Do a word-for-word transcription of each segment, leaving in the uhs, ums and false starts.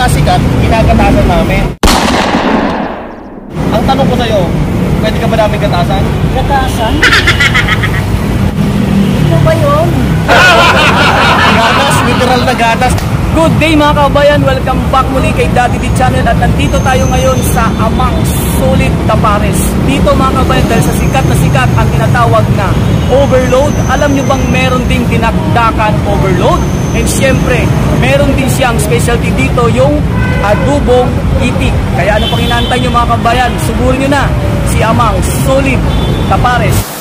sikat, ginagatasan namin. Ang tanong ko sa'yo, pwede ka ba namin gatasan? Gatasan? Ito ba yun? Gatas, literal na gatas. Good day mga kabayan, welcome back muli kay Daddy D Channel at nandito tayo ngayon sa Amang Solid Tapares. Dito mga kabayan, dahil sa sikat na sikat ang tinatawag na overload. Alam nyo bang meron ding dinakdakan overload? And syempre, meron din siyang specialty dito, yung adubong itik. Kaya ano pang inaantay nyo mga kabayan, suburin nyo na si Amang Solid Tapares.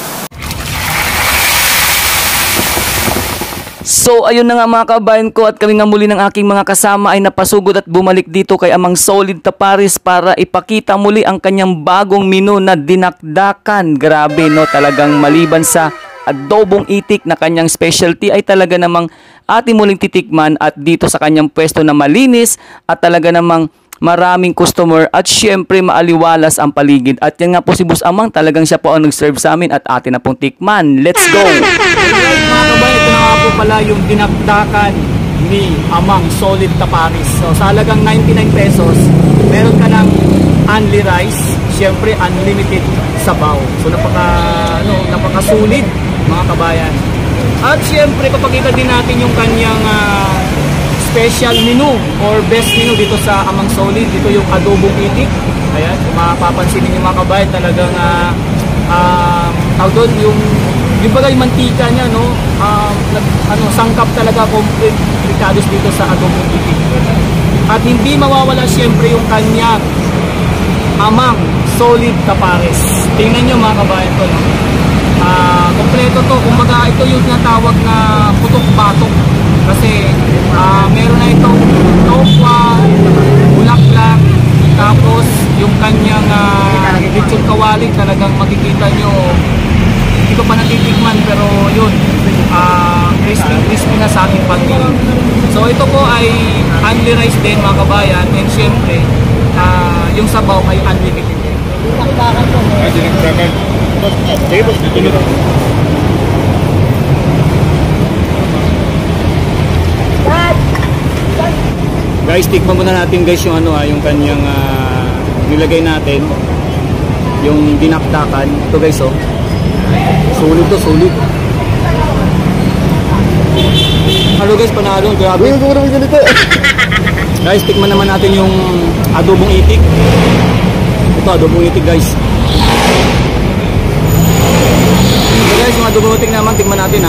So ayun na nga mga kabayan ko, at kami nga muli ng aking mga kasama ay napasugod at bumalik dito kay Amang Solid Tapares para ipakita muli ang kanyang bagong menu na dinakdakan. Grabe no, talagang maliban sa adobong itik na kanyang specialty ay talaga namang ating muling titikman at dito sa kanyang pwesto na malinis at talaga namang maraming customer at syempre maaliwalas ang paligid. At yan nga po si Boss Amang, talagang siya po ang nag-serve sa amin at atin na pong tikman. Let's go! Alright mga kabayan, ito na nga po pala yung dinakdakan ni Amang Solid Tapares. So sa halagang ninety-nine pesos, meron ka ng only rice, syempre unlimited sabaw. So napaka, ano, napakasulit mga kabayan. At syempre papakita din natin yung kanyang uh, special menu or best menu dito sa Amang Solid. Dito yung adobong itik. Ayan, mapapansin niyo mga kabayan, talagang uh, uh, tawag doon yung yung bagay mantika niya, no? Uh, ano, sangkap talaga, complete ricados dito sa adobong itik. At hindi mawawala syempre yung kanyang Amang Solid Tapares. Tingnan niyo mga kabayan to, no? Uh, kompleto to. Kumbaga ito yung tinatawag na putok-batok. Kasi uh, meron na itong tokwa, bulaklak, tapos yung kanyang uh, lechon kawali, talagang makikita nyo, hindi ko pa natitikman pero yun, uh, crispy crispy na sa aking pangingin. So ito po ay only rice din mga kabayan, and syempre uh, yung sabaw ay unlimited din. Ay, dinagdagan. Sige, boss, dito nyo. Guys, tikman muna natin guys yung ano ah, yung kanyang uh, nilagay natin, yung dinakdakan. Ito guys, oh. Sulit to, sulit. Hello guys, panalo, grabe. Guys, tikman naman natin yung adobong itik. Ito, adobong itik guys. Ito guys, yung adobong itik naman, tikman natin ha.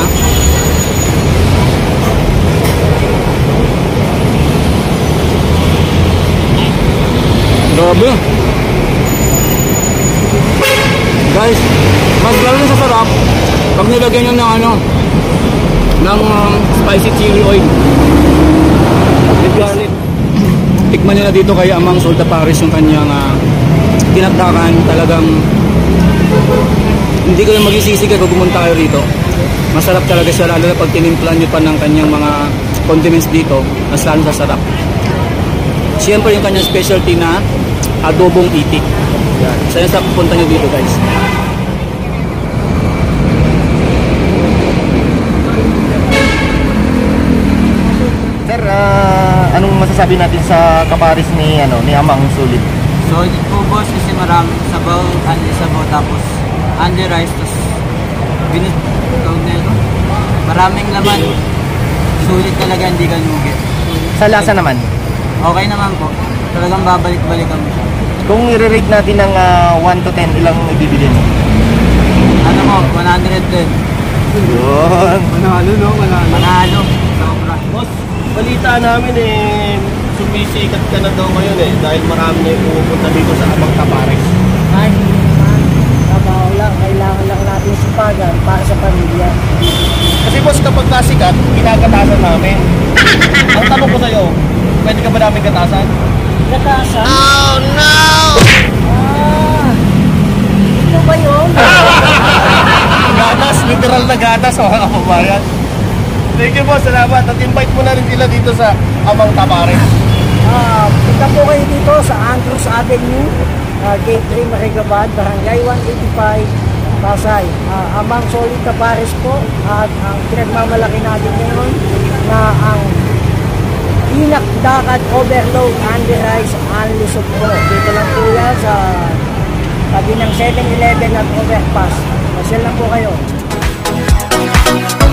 Grabe. Guys, mas lalo na sa sarap pag nilagyan nyo ng ano, ng um, spicy chili oil with garlic. Tikman nyo na dito kay Amang Solid Tapares yung kanyang uh, dinakdakan. Talagang hindi kayo magsisisi kung pumunta kayo rito. Masarap talaga siya, lalo na pag tinimplan nyo pa ng kanyang mga condiments dito, mas lalo sa sarap. Siyempre yung kanyang specialty na adobong itik. Yan. So yan sa pupunta nyo dito guys. Sir, uh, anong masasabi natin sa kapares ni ano ni Amang Solid? Solid po boss, kasi maraming sabaw, only sabaw, tapos only rice, tapos binit, tawag na ito. Maraming laman. Sulit talaga, hindi ka lugi. Sa lasa naman? Okay naman po. Talagang babalik-balikan mo siya. Kung i-rate natin ng uh, one to ten, ilang ibibigay mo? Ano mo? one hundred ten. Yun. Manalo no, manalo. Manalo. Sobra. Boss, balita namin eh, sumisikat ka na daw ngayon eh, dahil marami na yung pumupunta dito sa Amang Tapares. Ay, trabaho lang. Kailangan lang natin sipagan para sa pamilya. Kasi boss, kapag nasikat, ginagatasan namin. Ang tanong ko sa'yo, pwede ka ba namin gatasan? Gatasan? Oh no! Ah, ito ba yun? Gatas, literal na gatas, mga kababayan. Thank you boss, salamat. At invite mo na rin sila dito sa Amang Tapares. Ah, punta po kayo dito sa Andrews Avenue, uh, Gate three, Marigabad, Barangay one eighty-five, Pasay. Uh, Amang Solid Tapares po, at ang pinagmamalaki natin ngayon na ang Dinakdakan Overload, Andy Rice, Anli Soup po. Dito lang po yan sa tabi ng seven eleven at overpass. Masyal lang po kayo.